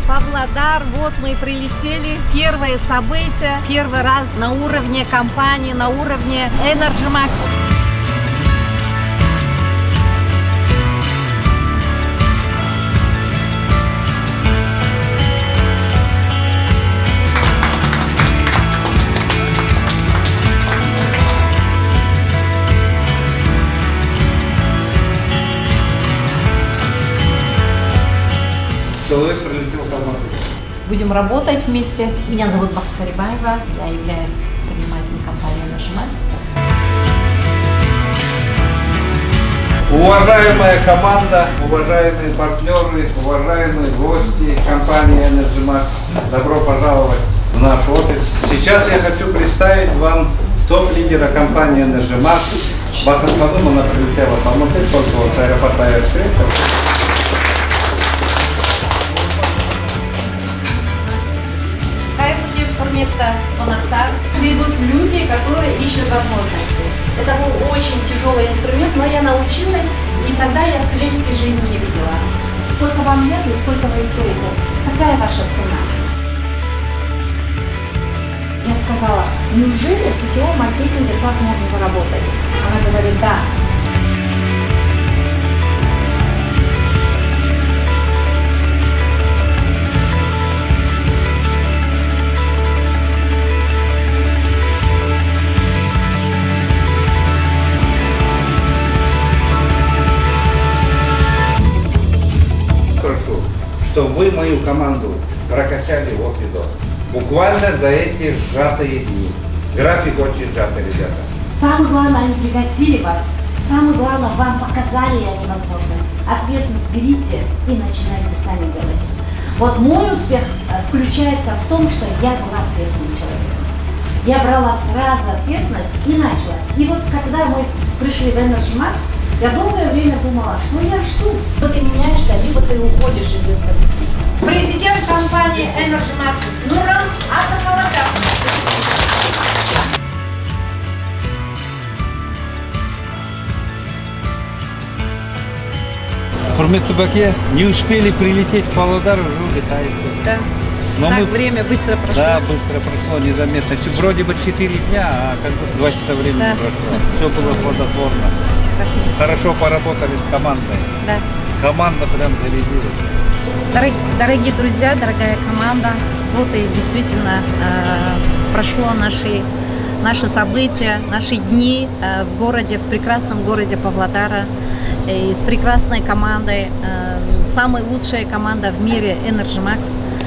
Павлодар, вот мы и прилетели. Первое событие, первый раз на уровне компании, на уровне Energy Max. Человек прилетел с Алматы. Будем работать вместе. Меня зовут Бахта Карибаева, я являюсь предпринимателем компании Energy Max. Уважаемая команда, уважаемые партнеры, уважаемые гости компании Energy Max, добро пожаловать в наш офис. Сейчас я хочу представить вам топ-лидера компании Energy Max. Бахтанхану, она прилетела с Алматы, только вот с аэропорта я встретил. Придут люди, которые ищут возможности. Это был очень тяжелый инструмент, но я научилась, и тогда я студенческой жизни не видела. Сколько вам лет и сколько вы стоите? Какая ваша цена? Я сказала, неужели в сетевом маркетинге так можно заработать? Она говорит, да. Что вы мою команду прокачали от и до. Буквально за эти сжатые дни. График очень сжатый, ребята. Самое главное, они пригласили вас. Самое главное, вам показали они возможность. Ответственность берите и начинайте сами делать. Вот мой успех включается в том, что я была ответственным человеком. Я брала сразу ответственность и начала. И вот когда мы пришли в Energy Max, я долгое время думала, что я жду. Либо ты меняешься, либо ты уходишь из этого бизнеса. Президент компании Energy Max Нуран Атахалаков. Хурмет Табаке, не успели прилететь в Павлодар, уже улетает. Да. Но так время быстро прошло. Да, быстро прошло, незаметно. Вроде бы 4 дня, а как бы 2 часа времени прошло. Все было плодотворно. Хорошо поработали с командой. Да. Команда прям зарядилась. Дорогие друзья, дорогая команда, вот и действительно прошло наши события, наши дни в городе, в прекрасном городе Павлодара. И с прекрасной командой, самая лучшая команда в мире Energy Max.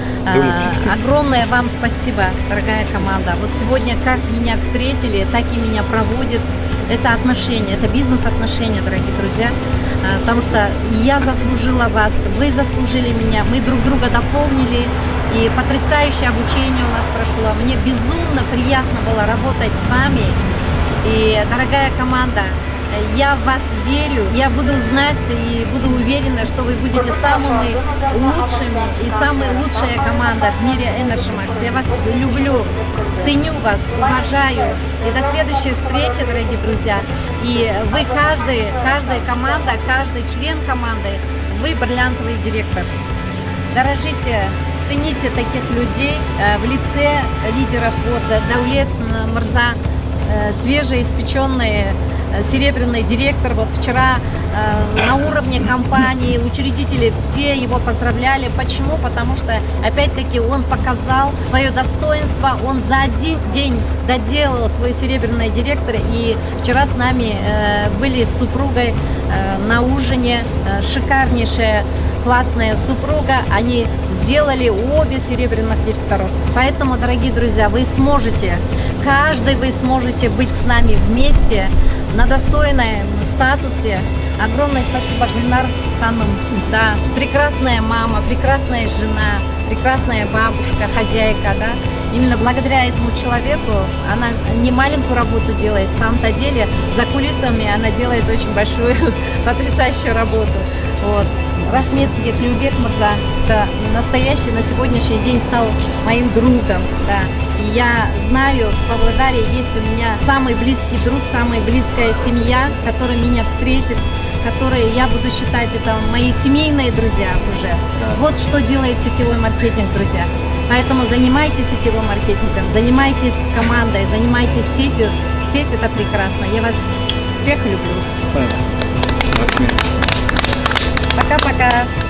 Огромное вам спасибо, дорогая команда. Вот сегодня как меня встретили, так и меня проводят. Это отношения, это бизнес-отношения, дорогие друзья. Потому что я заслужила вас, вы заслужили меня, мы друг друга дополнили. И потрясающее обучение у нас прошло. Мне безумно приятно было работать с вами. И, дорогая команда, я в вас верю, я буду знать и буду уверена, что вы будете самыми лучшими и самая лучшая команда в мире Energy Max. Я вас люблю, ценю вас, уважаю. И до следующей встречи, дорогие друзья. И вы, каждая команда, каждый член команды, вы бриллиантовый директор. Дорожите, цените таких людей в лице лидеров. Вот Даулет Мырза, свежеиспеченные серебряный директор. Вот вчера на уровне компании учредители все его поздравляли. Почему? Потому что опять-таки он показал свое достоинство, он за один день доделал свой серебряный директор. И вчера с нами были с супругой на ужине, шикарнейшая классная супруга, они сделали обе серебряных директоров. Поэтому, дорогие друзья, вы сможете, каждый вы сможете быть с нами вместе на достойном статусе. Огромное спасибо Гульнар Ханым. Да, прекрасная мама, прекрасная жена, прекрасная бабушка, хозяйка, да. Именно благодаря этому человеку она не маленькую работу делает, в самом-то деле за кулисами она делает очень большую, потрясающую работу. Вот. Рахмет Яклюбек Мырза, да, настоящий на сегодняшний день стал моим другом, да. И я знаю, в Павлодаре есть у меня самый близкий друг, самая близкая семья, которая меня встретит, которые я буду считать, это мои семейные друзья уже. Да. Вот что делает сетевой маркетинг, друзья. Поэтому занимайтесь сетевым маркетингом, занимайтесь командой, занимайтесь сетью. Сеть — это прекрасно. Я вас всех люблю. Пока-пока.